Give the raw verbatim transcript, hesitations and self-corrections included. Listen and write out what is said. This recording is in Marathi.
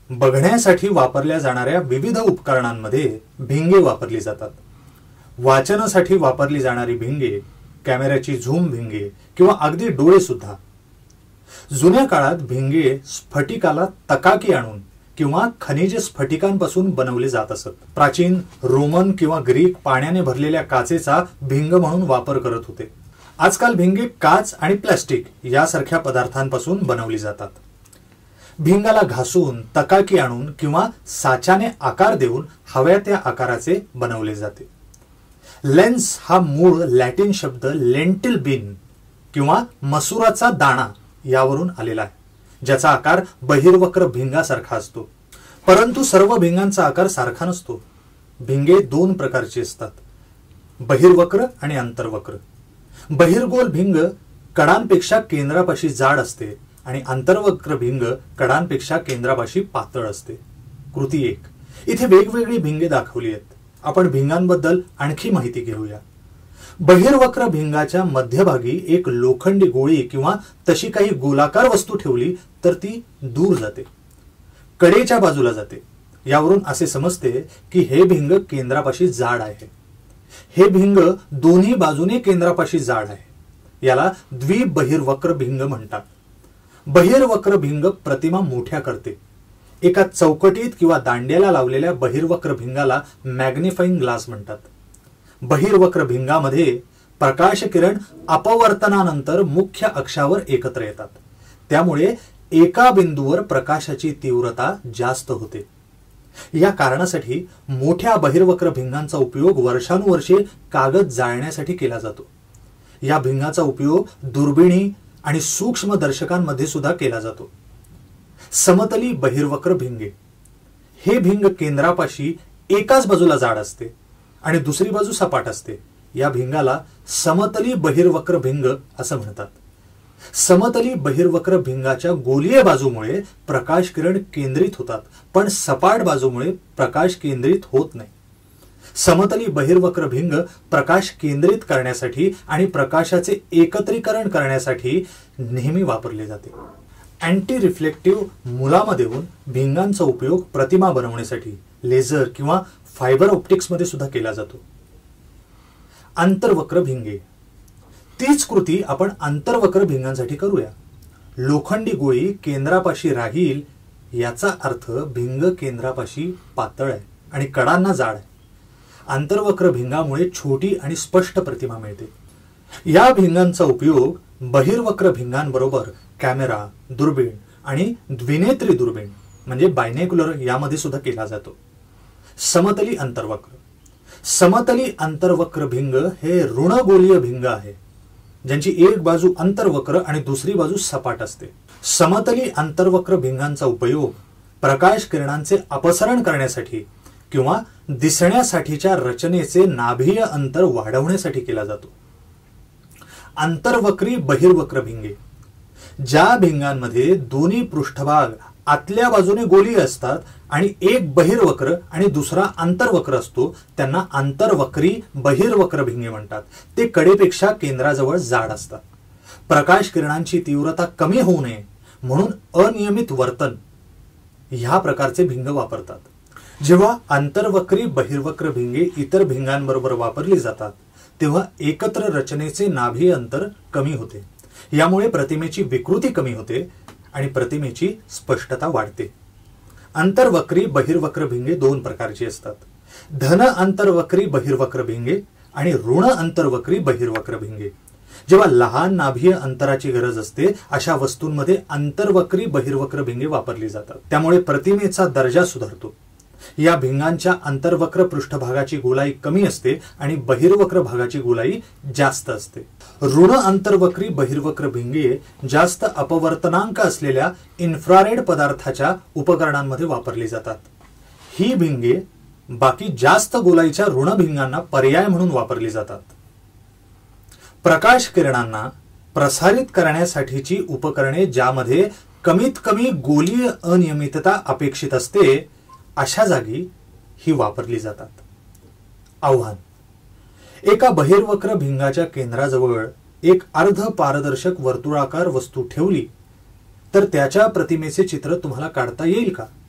बघण्यासाठी वापरल्या जाणाऱ्या विविध उपकरणांमध्ये भिंगे वापरली जातात. वाचनासाठी वापरली जाणारी भिंगे, कॅमेऱ्याची झूम भिंगे किंवा अगदी डोळे सुद्धा. जुन्या काळात भिंगे स्फटिकाला तकाकी आणून किंवा खनिज स्फटिकांपासून बनवले जात असत. प्राचीन रोमन किंवा ग्रीक पाण्याने भरलेल्या काचेचा भिंग म्हणून वापर करत होते. आजकाल भिंगे काच आणि प्लास्टिक यासारख्या पदार्थांपासून बनवली जातात. भिंगाला घासून तकाकी आणून किंवा साच्याने आकार देऊन हव्या त्या आकाराचे बनवले जाते. लेन्स हा मूळ लॅटिन शब्द लेंटिल बीन किंवा मसुराचा दाणा यावरून आलेला आहे, ज्याचा आकार बहिर्वक्र भिंगासारखा असतो. परंतु सर्व भिंगांचा आकार सारखा नसतो. भिंगे दोन प्रकारची असतात, बहिर्वक्र आणि अंतर्वक्र. बहिर्गोल भिंग कडांपेक्षा केंद्रापाशी जाड असते आणि अंतर्वक्र भिंग कडांपेक्षा केंद्रापाशी पातळ असते. कृती एक. इथे वेगवेगळी भिंगे दाखवली आहेत. आपण भिंगांबद्दल आणखी माहिती घेऊया. बहिर्वक्र भिंगाच्या मध्यभागी एक लोखंडी गोळी किंवा तशी काही गोलाकार वस्तू ठेवली तर ती दूर जाते, कडेच्या बाजूला जाते. यावरून असे समजते की हे भिंग केंद्रापाशी जाड आहे. हे भिंग दोन्ही बाजूने केंद्रापाशी जाड आहे. याला द्विबहिर्वक्र भिंग म्हणतात. बहिर्वक्र भिंग प्रतिमा मोठ्या करते. एका चौकटीत किंवा दांड्याला लावलेल्या बहिर्वक्र भिंगाला मॅग्निफाइंग ग्लास म्हणतात. बहिर्वक्र भिंगामध्ये प्रकाश किरण अपवर्तनानंतर मुख्य अक्षावर एकत्र येतात. त्यामुळे एका बिंदूवर प्रकाशाची तीव्रता जास्त होते. या कारणासाठी मोठ्या बहिर्वक्र भिंगांचा उपयोग वर्षानुवर्षे कागद जाळण्यासाठी केला जातो. या भिंगाचा उपयोग दुर्बिणी आणि सूक्ष्मदर्शकांमध्ये सुद्धा केला जातो. समतली बहिर्वक्र भिंगे. हे भिंग केंद्रापाशी एकाच बाजूला जाड असते आणि दुसरी बाजू सपाट असते. या भिंगाला समतली बहिर्वक्र भिंग असं म्हणतात. समतली बहिर्वक्र भिंगाच्या गोलीय बाजूमुळे प्रकाश किरण केंद्रित होतात, पण सपाट बाजूमुळे प्रकाश केंद्रित होत नाही. समतली बहिर्वक्र भिंग प्रकाश केंद्रित करण्यासाठी आणि प्रकाशाचे एकत्रीकरण करण्यासाठी नेहमी वापरले जाते. अँटी रिफ्लेक्टिव्ह मुलामा देऊन भिंगांचा उपयोग प्रतिमा बनवण्यासाठी लेझर किंवा फायबर ऑप्टिक्स मध्ये सुद्धा केला जातो. आंतरवक्र भिंगे. तीच कृती आपण आंतरवक्र भिंगांसाठी करूया. लोखंडी गोळी केंद्रापाशी राहील याचा अर्थ भिंग केंद्रापाशी पातळ आहे आणि कडांना जाड आहे. आंतरवक्र भिंगामुळे छोटी आणि स्पष्ट प्रतिमा मिळते. या भिंगांचा उपयोग बहिर्वक्र भिंगांबरोबर कॅमेरा, दुर्बीण आणि द्विनेत्री दुर्बीण म्हणजे बायनेक्युलर यामध्ये सुद्धा केला जातो. समतली अंतर्वक्र. समतली अंतर्वक्र भिंग हे ऋणगोलीय भिंग आहे, ज्यांची एक बाजू अंतर्वक्र आणि दुसरी बाजू सपाट असते. समतली अंतर्वक्र भिंगांचा उपयोग प्रकाश किरणांचे अपसरण करण्यासाठी किंवा दिसण्यासाठीच्या रचनेचे नाभीय अंतर वाढवण्यासाठी केला जातो. आंतरवक्री बहिर्वक्र भिंगे. ज्या भिंगांमध्ये दोन्ही पृष्ठभाग आतल्या बाजूने गोलीय असतात आणि एक बहिर्वक्र आणि दुसरा अंतर्वक्र असतो, त्यांना आंतरवक्री बहिर्वक्र भिंगे म्हणतात. ते कडेपेक्षा केंद्राजवळ जाड असतात. प्रकाश किरणांची तीव्रता कमी होऊ नये म्हणून अनियमित वर्तन ह्या प्रकारचे भिंग वापरतात. जेव्हा आंतरवक्री बहिर्वक्र भिंगे इतर भिंगांबरोबर वापरली जातात तेव्हा एकत्र रचनेचे नाभीय अंतर कमी होते. यामुळे प्रतिमेची विकृती कमी होते आणि प्रतिमेची स्पष्टता वाढते. अंतर्वक्री बहिर्वक्र भिंगे दोन प्रकारची असतात. धन अंतर्वक्री बहिर्वक्र भिंगे आणि ऋण अंतर्वक्री बहिर्वक्र भिंगे. जेव्हा लहान नाभीय अंतराची गरज असते अशा वस्तूंमध्ये अंतर्वक्री बहिर्वक्र भिंगे वापरली जातात. त्यामुळे प्रतिमेचा दर्जा सुधारतो. या भिंगांच्या अंतर्वक्र पृष्ठभागाची गोलाई कमी असते आणि बहिर्वक्र भागाची गोलाई जास्त असते. ऋण अंतर्वक्री बहिर्वक्र भिंगे जास्त अपवर्तनांक असलेल्या इन्फ्रारेड पदार्थाच्या उपकरणांमध्ये वापरली जातात. ही भिंगे बाकी जास्त गोलाईच्या ऋण भिंगांना पर्याय म्हणून वापरली जातात. प्रकाश किरणांना प्रसारित करण्यासाठीची उपकरणे ज्यामध्ये कमीत कमी गोलीय अनियमितता अपेक्षित असते अशा जागी ही वापरली जातात. आव्हान. एका बहिर्वक्र भिंगाच्या केंद्राजवळ एक अर्ध पारदर्शक वर्तुळाकार वस्तू ठेवली तर त्याच्या प्रतिमेचे चित्र तुम्हाला काढता येईल का?